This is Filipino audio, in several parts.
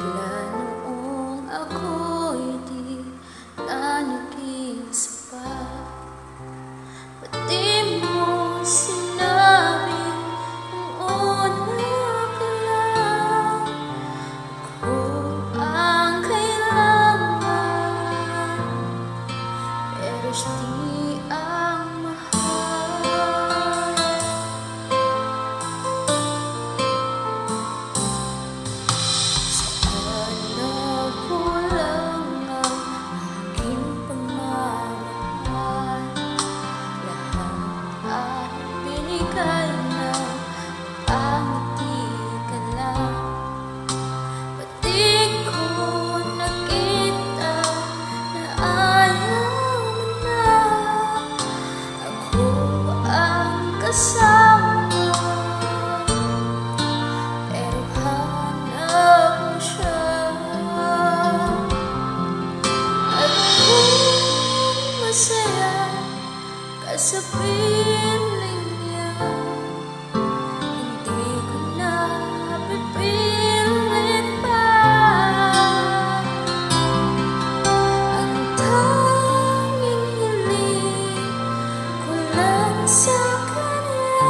Tila noong ako'y di nanigis pa, pati mo sinabi kung una ka lang, ako ang kailangan, pero di ang mahal. Saan nagkulang ang aking pagmamahal? Lahat ay binigay na, pangiti ka lang. Pati ko nakita na ayaw mo na, ako ang kasama, pero hanap mo siya. At kung masaya ka sa piling niya, hindi ko na pipilit pa. Ang tanging hiling ko lang sa kanya,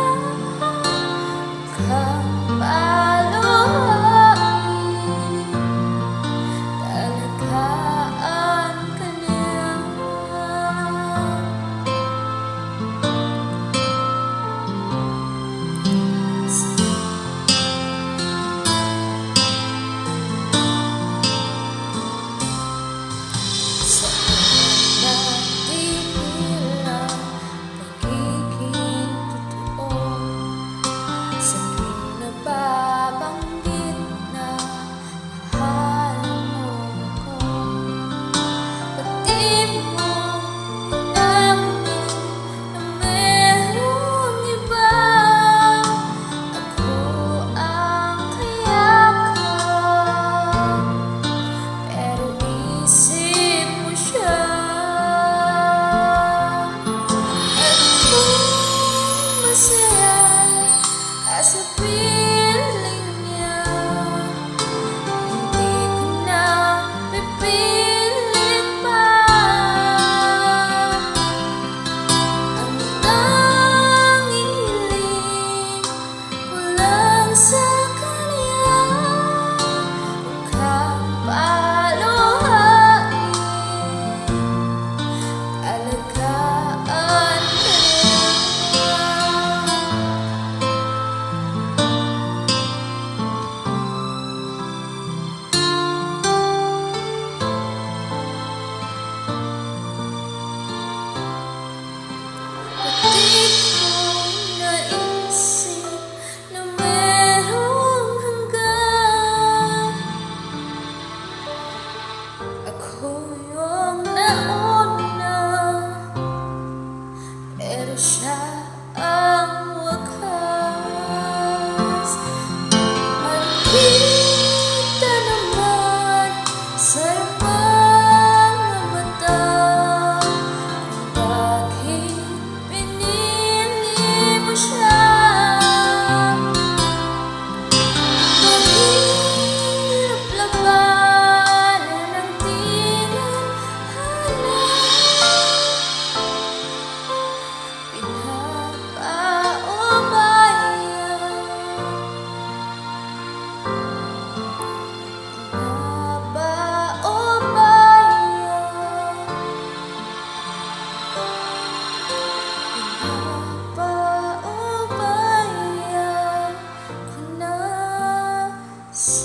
kang paluhain, talagaan ka niya. Saan natigil ang pagiging totoo? Sa tuwing nababanggit na mahal mo ako, pati mo inamin na merong iba, ako ang kayakap, pero isip mo siya. At kung masaya ka sa piling niya, hindi ko na pipilit pa. Ang tanging hiling ko lang sa kanya, kang paluhain, alagaan ka niya. Pati ko naisip na merong hanggang, ako yung nauna, pero siya ang wakas. At kita naman sa mga mata, bakit pinili mo siya? Mahirap labanan ang tinadhana, Paubaya ko na